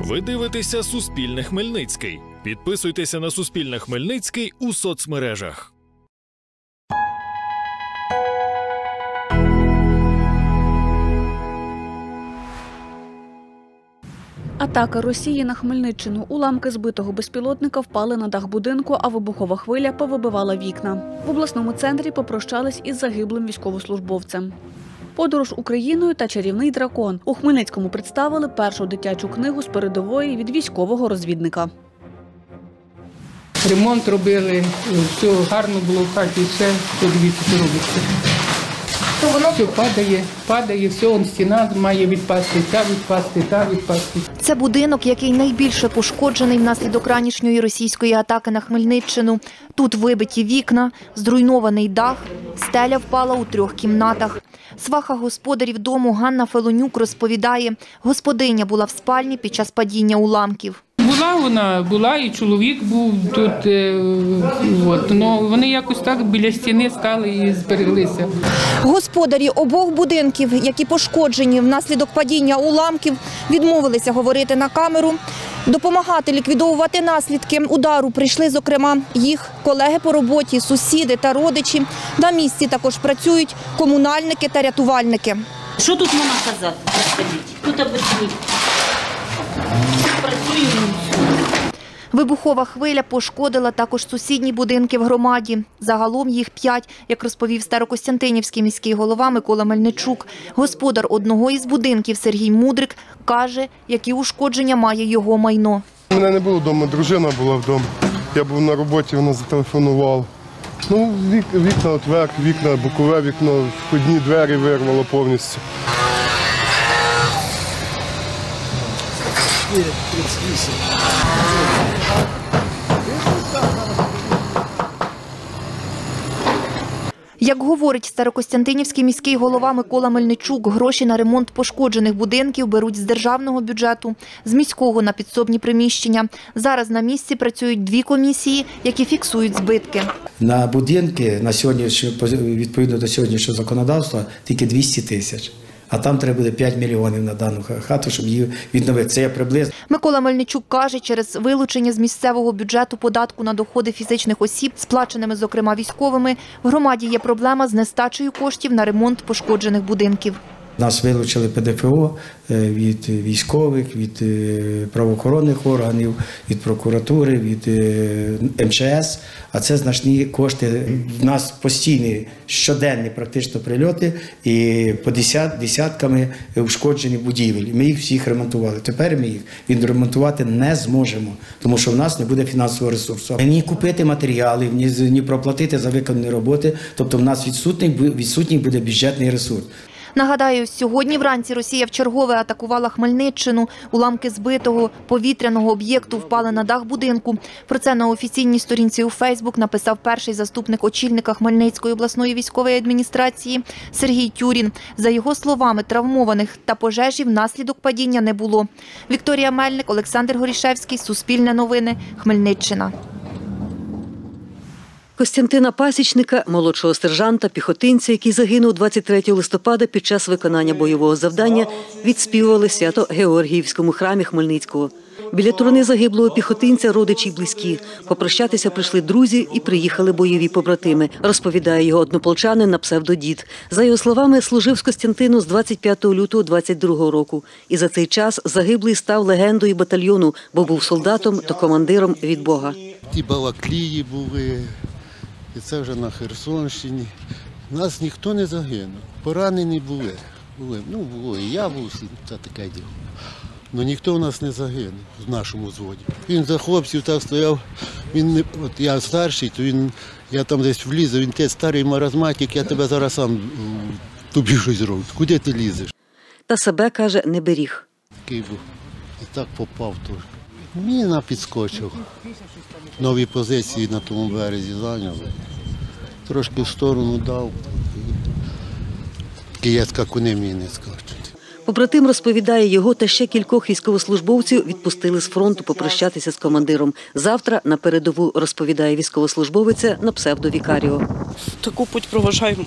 Ви дивитеся «Суспільне Хмельницький». Підписуйтеся на «Суспільне Хмельницький» у соцмережах. Атака Росії на Хмельниччину. Уламки збитого безпілотника впали на дах будинку, а вибухова хвиля повибивала вікна. В обласному центрі попрощались із загиблим військовослужбовцем. Подорож Україною та чарівний дракон. У Хмельницькому представили першу дитячу книгу з передової від військового розвідника. Ремонт робили, все гарно було в хаті, все, подивіться, що робиться. Все падає, все, он стіна має відпасти, та відпасти. Це будинок, який найбільше пошкоджений внаслідок ранішньої російської атаки на Хмельниччину. Тут вибиті вікна, зруйнований дах, стеля впала у 3 кімнатах. Сваха господарів дому Ганна Фелонюк розповідає, господиня була в спальні під час падіння уламків. Була, і чоловік був тут, але вони якось так біля стіни стали і збереглися. Господарі обох будинків, які пошкоджені внаслідок падіння уламків, відмовилися говорити на камеру. Допомагати ліквідовувати наслідки удару прийшли, зокрема, їх колеги по роботі, сусіди та родичі. На місці також працюють комунальники та рятувальники. Що тут можна казати? Тут обидві. Вибухова хвиля пошкодила також сусідні будинки в громаді. Загалом їх 5, як розповів Старокостянтинівський міський голова Микола Мельничук. Господар одного із будинків Сергій Мудрик каже, які ушкодження має його майно. Мене не було вдома, дружина була вдома. Я був на роботі, вона зателефонувала. Вікна отверк, вікна, бокове вікно, входні двері вирвало повністю. 38. Як говорить Старокостянтинівський міський голова Микола Мельничук, гроші на ремонт пошкоджених будинків беруть з державного бюджету, з міського на підсобні приміщення. Зараз на місці працюють 2 комісії, які фіксують збитки. На будинки, відповідно до сьогоднішнього законодавства, тільки 200 тисяч. А там треба буде 5 мільйонів на дану хату, щоб її відновити. Це є приблизно. Микола Мельничук каже, через вилучення з місцевого бюджету податку на доходи фізичних осіб, сплаченими, зокрема, військовими, в громаді є проблема з нестачею коштів на ремонт пошкоджених будинків. Нас вилучили ПДФО від військових, від правоохоронних органів, від прокуратури, від МЧС. А це значні кошти. У нас постійні щоденні практично прильоти і по десятками ушкоджені будівель. Ми їх всіх ремонтували. Тепер ми їх відремонтувати не зможемо, тому що в нас не буде фінансового ресурсу. Ні купити матеріали, ні проплатити за виконані роботи. Тобто в нас відсутній буде бюджетний ресурс. Нагадаю, сьогодні вранці Росія вчергове атакувала Хмельниччину. Уламки збитого повітряного об'єкту впали на дах будинку. Про це на офіційній сторінці у Фейсбук написав перший заступник очільника Хмельницької обласної військової адміністрації Сергій Тюрін. За його словами, травмованих та пожежі внаслідок падіння не було. Вікторія Мельник, Олександр Горішевський, Суспільне новини, Хмельниччина. Костянтина Пасічника, молодшого сержанта, піхотинця, який загинув 23 листопада під час виконання бойового завдання, відспівували свято в Георгіївському храмі Хмельницького. Біля труни загиблого піхотинця родичі й близькі. Попрощатися прийшли друзі і приїхали бойові побратими, розповідає його однополчанин на псевдодід. За його словами, служив з Костянтину з 25 лютого 22 року. І за цей час загиблий став легендою батальйону, бо був солдатом та командиром від Бога. Ті Балаклії були, і це вже на Херсонщині. У нас ніхто не загинув. Поранені були. Було і я був, це таке діло. Але ніхто у нас не загинув в нашому взводі. Він за хлопців так стояв, я старший, то я там десь влізу, він те старий маразматик, я тебе зараз сам тобі щось зроблю. Куди ти лізеш? Та себе, каже, не беріг. Такий був. І так попав теж. Міна підскочив. Нові позиції на тому березі зайняли. Трошки в сторону дав. Київська кони міни скачуть. Побратим розповідає, його та ще кількох військовослужбовців відпустили з фронту попрощатися з командиром. Завтра на передову, розповідає військовослужбовиця на псевдовікаріо. Таку путь проважаємо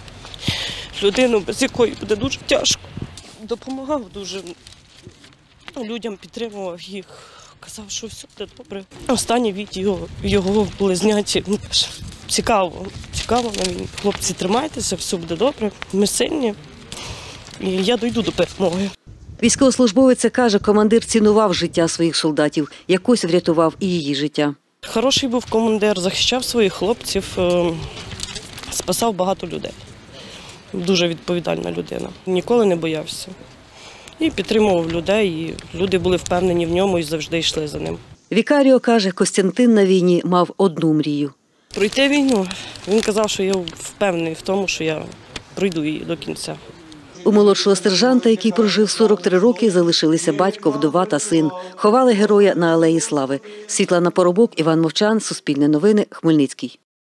людину, без якої буде дуже тяжко. Допомагав дуже людям, підтримував їх, казав, що все буде добре. Останнє відео його були зняті. Цікаво мені. Хлопці, тримайтеся, все буде добре, ми сильні, і я дійду до перемоги. Військовослужбовець каже, командир цінував життя своїх солдатів, якось врятував і її життя. Хороший був командир, захищав своїх хлопців, спасав багато людей. Дуже відповідальна людина. Ніколи не боявся. І підтримував людей, і люди були впевнені в ньому і завжди йшли за ним. Вікаріо каже, Костянтин на війні мав одну мрію. Пройти війну. Він казав, що я впевнений в тому, що я пройду її до кінця. У молодшого сержанта, який прожив 43 роки, залишилися батько, вдова та син. Ховали героя на Алеї Слави. Світлана Поробок, Іван Мовчан, Суспільне новини, Хмельницький.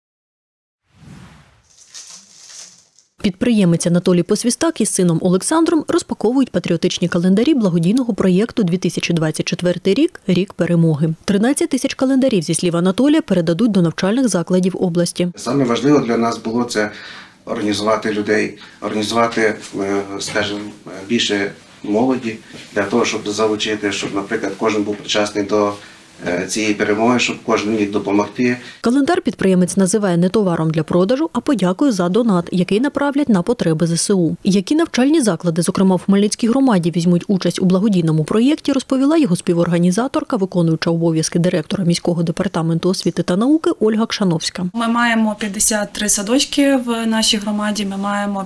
Підприємець Анатолій Посвістак із сином Олександром розпаковують патріотичні календарі благодійного проєкту «2024 рік – Рік перемоги». 13 тисяч календарів, зі слів Анатолія, передадуть до навчальних закладів області. Саме важливо для нас було це організувати людей, організувати, скажімо, більше молоді для того, щоб залучити, щоб, наприклад, кожен був причасний до цієї перемоги, щоб кожен міг допомогти. Календар підприємець називає не товаром для продажу, а подякою за донат, який направлять на потреби ЗСУ. Які навчальні заклади, зокрема в Хмельницькій громаді, візьмуть участь у благодійному проєкті, розповіла його співорганізаторка, виконуюча обов'язки директора міського департаменту освіти та науки Ольга Кшановська. Ми маємо 53 садочки в нашій громаді, ми маємо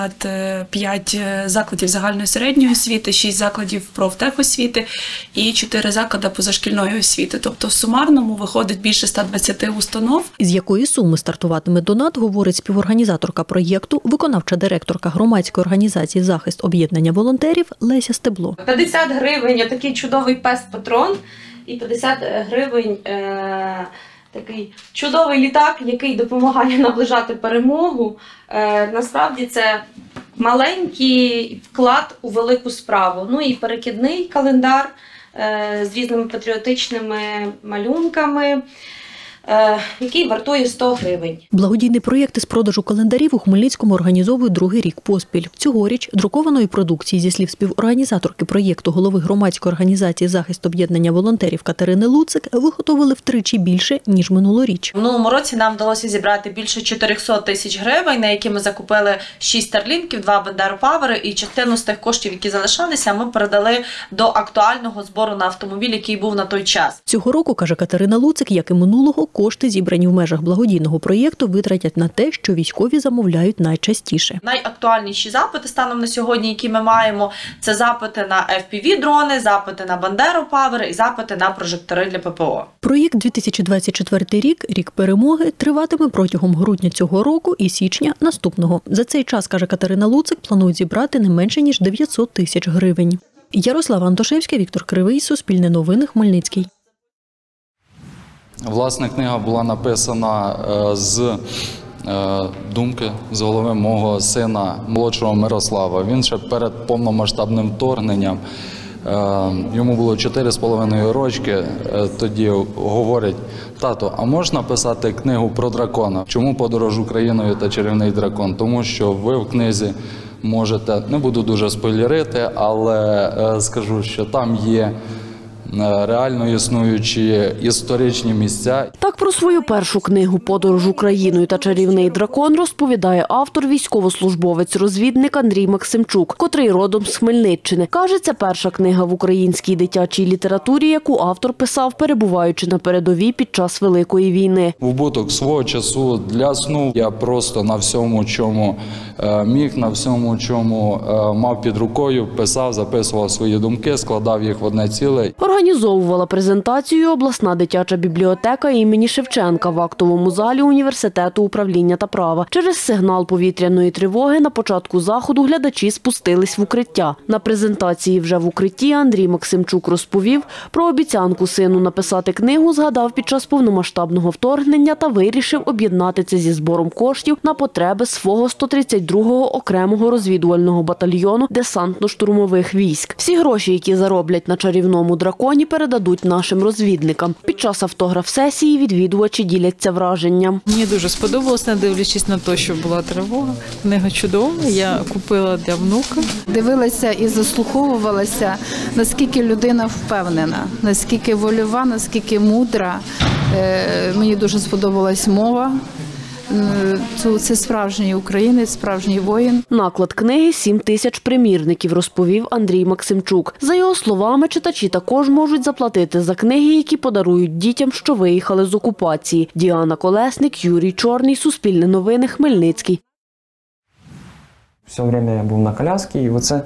55 закладів загальної середньої освіти, 6 закладів профтехосвіти і 4 заклади позашкільної освіти. Тобто в сумарному виходить більше 120 установ. З якої суми стартуватиме донат, говорить співорганізаторка проєкту, виконавча директорка громадської організації «Захист об'єднання волонтерів» Леся Стебло. 50 гривень – такий чудовий пес-патрон і 50 гривень такий чудовий літак, який допомагає наближати перемогу. Насправді це маленький вклад у велику справу. Ну і перекидний календар з різними патріотичними малюнками, який вартує 100 гривень. Благодійний проєкт із продажу календарів у Хмельницькому організовують другий рік поспіль. Цьогоріч друкованої продукції, зі слів співорганізаторки проєкту, голови громадської організації «Захист об'єднання волонтерів» Катерини Луцик, виготовили втричі більше, ніж минулоріч. В минулому році нам вдалося зібрати більше 400 тисяч гривень, на які ми закупили 6 старлінків, 2 бандеропавери, і частину з тих коштів, які залишалися, ми передали до актуального збору на автомобіль, який був на той час. Цього року, каже Катерина Луцик, як і минулого, кошти, зібрані в межах благодійного проєкту, витратять на те, що військові замовляють найчастіше. Найактуальніші запити станом на сьогодні, які ми маємо, це запити на FPV-дрони, запити на бандеропавери і запити на прожектори для ППО. Проєкт 2024 рік – Рік перемоги триватиме протягом грудня цього року і січня наступного. За цей час, каже Катерина Луцик, планують зібрати не менше, ніж 900 тисяч гривень. Ярослава Антошевська, Віктор Кривий, Суспільне новини, Хмельницький. Власне, книга була написана з думки, з голови мого сина, молодшого Мирослава. Він ще перед повномасштабним вторгненням, йому було 4,5 рочки, тоді говорить: тато, а можна писати книгу про дракона? Чому подорож Україною та чарівний дракон? Тому що ви в книзі можете, не буду дуже спойлерити, але скажу, що там є реально існуючі історичні місця. Так про свою першу книгу «Подорож Україною та чарівний дракон» розповідає автор, військовослужбовець-розвідник Андрій Максимчук, котрий родом з Хмельниччини. Каже, це перша книга в українській дитячій літературі, яку автор писав, перебуваючи на передовій під час Великої війни. Вбуток свого часу для сну я просто на всьому, чому міг, на всьому, чому мав під рукою, писав, записував свої думки, складав їх в одне ціле. Організовувала презентацію обласна дитяча бібліотека імені Шевченка в актовому залі Університету управління та права. Через сигнал повітряної тривоги на початку заходу глядачі спустились в укриття. На презентації вже в укритті Андрій Максимчук розповів про обіцянку сину написати книгу, згадав під час повномасштабного вторгнення та вирішив об'єднати це зі збором коштів на потреби свого 132-го окремого розвідувального батальйону десантно-штурмових військ. Всі гроші, які зароблять на чарівному драконі, телефоні передадуть нашим розвідникам. Під час автограф-сесії відвідувачі діляться враженням. Мені дуже сподобалось, не дивлячись на те, що була тривога. Книга чудова, я купила для внука. Дивилася і заслуховувалася, наскільки людина впевнена, наскільки вольова, наскільки мудра. Мені дуже сподобалась мова. Це справжній українець, справжній воїн. Наклад книги – 7 тисяч примірників, розповів Андрій Максимчук. За його словами, читачі також можуть заплатити за книги, які подарують дітям, що виїхали з окупації. Діана Колесник, Юрій Чорний, Суспільне новини, Хмельницький. Все время я був на коляскі, і оце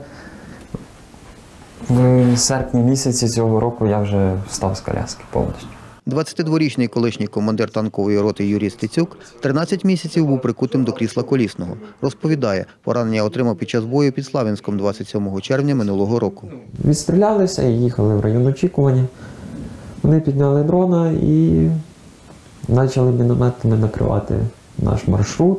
в серпні місяці цього року я вже встав з коляски повністю. 22-річний колишній командир танкової роти Юрій Стецюк 13 місяців був прикутим до крісла колісного. Розповідає, поранення отримав під час бою під Славянськом 27 червня минулого року. Відстрілялися і їхали в район очікування. Вони підняли дрона і почали мінометами накривати наш маршрут.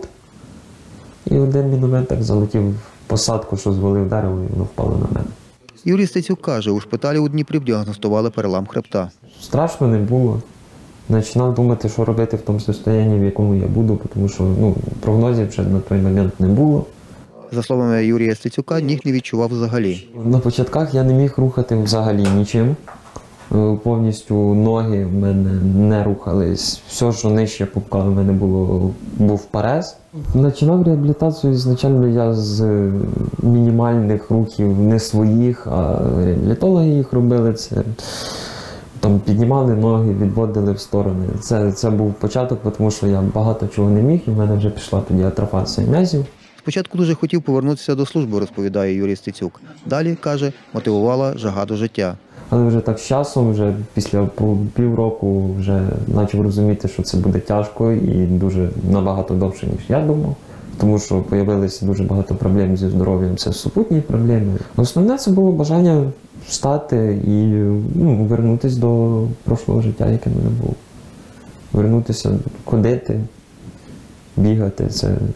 І один міномет так залетів в посадку, що звалив дерево, і воно впало на мене. Юрій Стецюк каже, у шпиталі у Дніпрі діагностували перелам хребта. Страшно не було. Починав думати, що робити в тому стані, в якому я буду, тому що прогнозів вже на той момент не було. За словами Юрія Стецюка, ніг не відчував взагалі. На початках я не міг рухати взагалі нічим. Повністю ноги в мене не рухались. Все, що нижче пупка в мене був парез. Починав реабілітацію ізначально я з мінімальних рухів, не своїх, а реабілітологи їх робили. Це там піднімали ноги, відводили в сторони. Це був початок, тому що я багато чого не міг, і в мене вже пішла тоді атрофація м'язів. Спочатку дуже хотів повернутися до служби, розповідає Юрій Стецюк. Далі, каже, мотивувала жага до життя. Але вже так з часом, вже після півроку вже почав розуміти, що це буде тяжко і дуже набагато довше, ніж я думав. Тому що з'явилися дуже багато проблем зі здоров'ям, це супутні проблеми. Основне це було бажання встати і вернутися до прошлого життя, яке в мене було. Вернутися, ходити, бігати,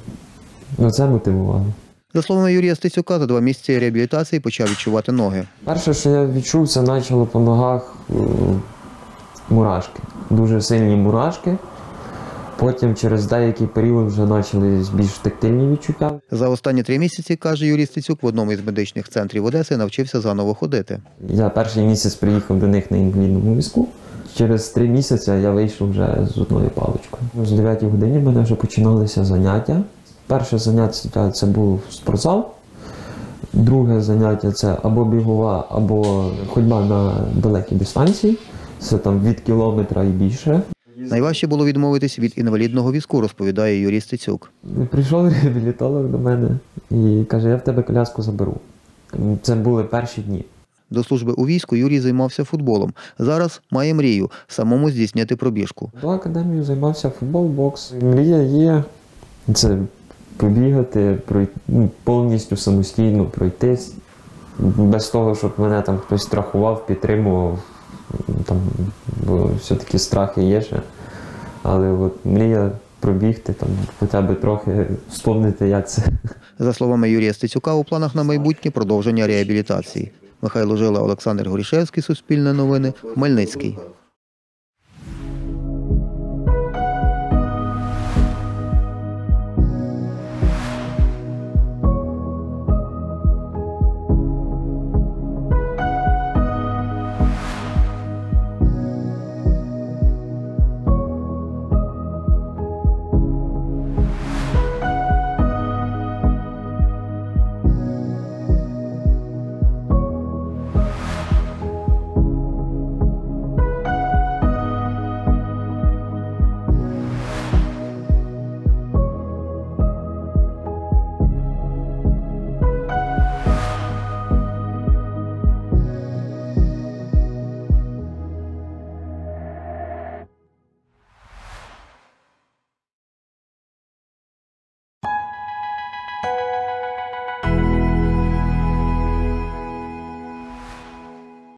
це мотивувало. За словами Юрія Стецюка, за 2 місяці реабілітації почав відчувати ноги. Перше, що я відчув, це почало по ногах мурашки. Дуже сильні мурашки. Потім через деякий період вже почали більш тактильні відчуття. За останні 3 місяці, каже Юрій Стецюк, в одному із медичних центрів Одеси навчився заново ходити. Я перший місяць приїхав до них на інвалідному візку. Через 3 місяці я вийшов вже з одною паличкою. З 9 годині в мене вже починалися заняття. Перше заняття – це був спортзал. Друге заняття – це або бігова, або ходьба на далекі дистанції. Це там від кілометра і більше. Найважче було відмовитись від інвалідного візку, розповідає Юрій Стецюк. Прийшов реабілітолог до мене і каже, я в тебе коляску заберу. Це були перші дні. До служби у війську Юрій займався футболом. Зараз має мрію – самому здійснити пробіжку. До академії займався футбол, бокс. Мрія є – це побігати, повністю самостійно пройтись. Без того, щоб мене там хтось страхував, підтримував. Бо все-таки страхи є ще. Але от мрія пробігти, хоча б трохи вспомнити, як це. За словами Юрія Стецюка, у планах на майбутнє продовження реабілітації. Михайло Жила, Олександр Горішевський, Суспільне новини, Хмельницький.